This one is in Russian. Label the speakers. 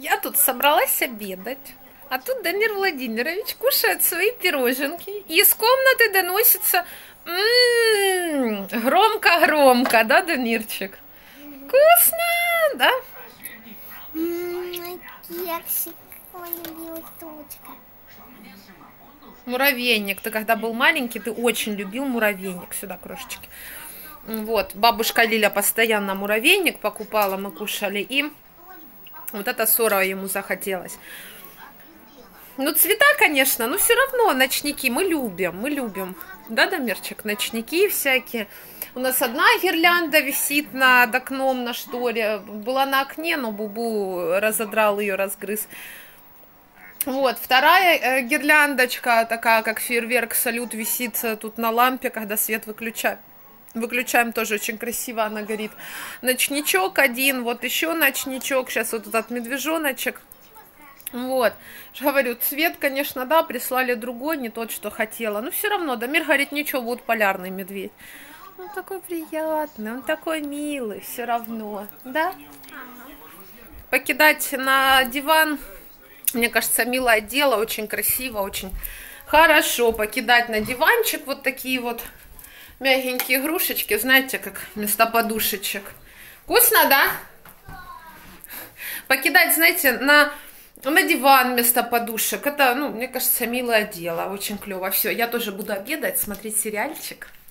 Speaker 1: Я тут собралась обедать, а тут Дамир Владимирович кушает свои пироженки, и из комнаты доносится громко-громко, да, Дамирчик? Вкусно, да?
Speaker 2: Кексик, мой любимый штучка.
Speaker 1: Муравейник. Ты когда был маленький, ты очень любил муравейник. Сюда, крошечки. Вот, бабушка Лиля постоянно муравейник покупала, мы кушали, и вот эта ссора ему захотелось. Ну, цвета, конечно, но все равно ночники мы любим. Да, Дамирчик, ночники всякие. У нас одна гирлянда висит над окном на шторе. Была на окне, но Бубу разодрал ее, разгрыз. Вот, вторая гирляндочка, такая как фейерверк, салют, висит тут на лампе, когда свет выключаем. Выключаем, тоже очень красиво она горит. Ночничок один, вот еще ночничок, сейчас вот этот медвежоночек. Вот, говорю, цвет, конечно, да, прислали другой, не тот, что хотела. Но все равно, Дамир говорит, ничего, будет полярный медведь. Он такой приятный, он такой милый, все равно, да? Покидать на диван, мне кажется, милое дело, очень красиво, очень хорошо покидать на диванчик вот такие вот мягенькие игрушечки, знаете, как вместо подушечек. Вкусно, да? Покидать, знаете, на диван вместо подушек. Это, ну, мне кажется, милое дело. Очень клево. Все, я тоже буду обедать, смотреть сериальчик.